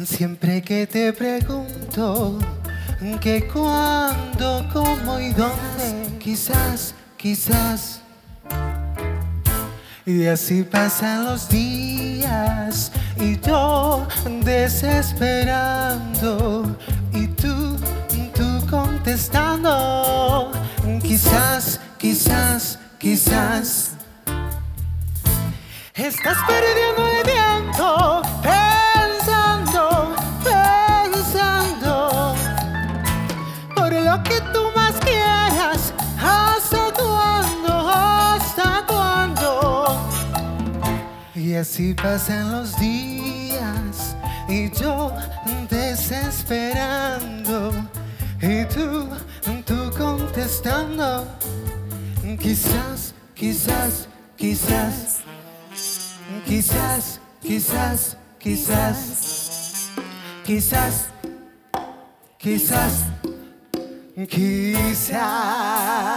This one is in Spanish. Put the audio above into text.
Siempre que te pregunto que cuándo, cómo y dónde, quizás, quizás. Y así pasan los días y yo desesperando y tú contestando, quizás, quizás, quizás. Estás perdiendo el tiempo pensando, pensando por lo que tú más quieras. ¿Hasta cuándo? ¿Hasta cuándo? Y así pasan los días y yo desesperando y tú contestando, quizás, quizás, quizás. Quizás, quizás, quizás, quizás, quizás, quizás.